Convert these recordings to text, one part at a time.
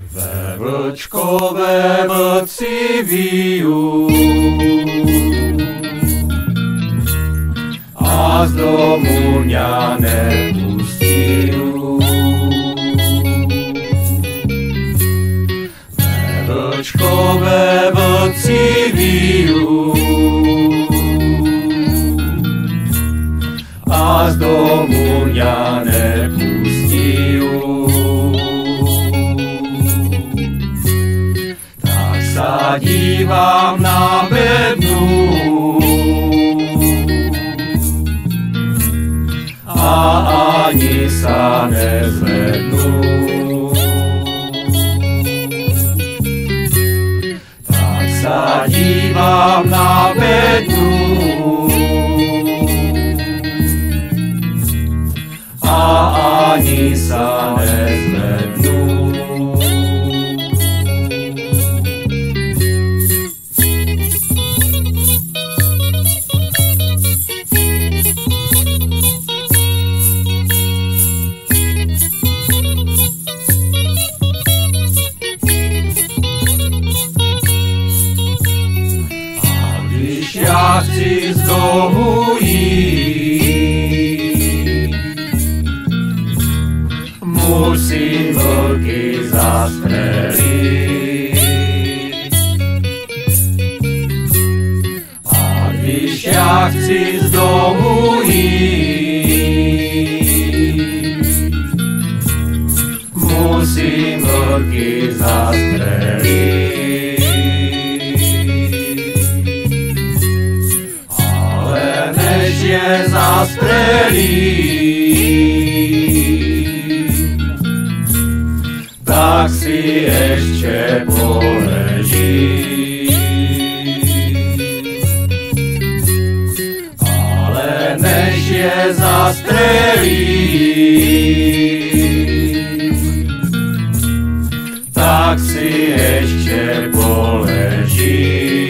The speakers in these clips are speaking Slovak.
Ve vlčkové vlci viju a z domu mňa nepustiju. Ve vlčkové vlci viju a z domu mňa nepustiju. Dívam na bednu a ani sa nezvednú. Tak sa dívam na bednu a ani sa nezvednú. Ja chci z domu ísť, musím vlky zastreliť. A když ja chci z domu ísť, musím vlky zastreliť. Je zastrelím, tak si ešte poležím. Ale než je zastrelím, tak si ešte poležím.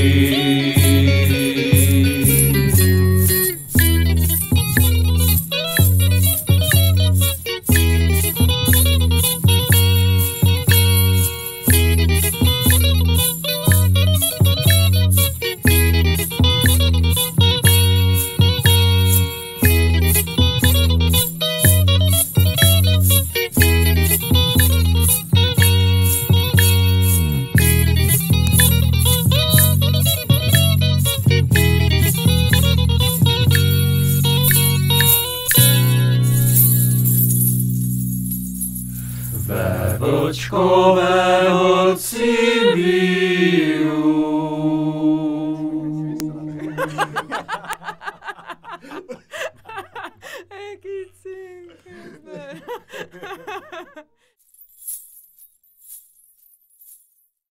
Ve vlčkové vlci viju. Jaký cinky.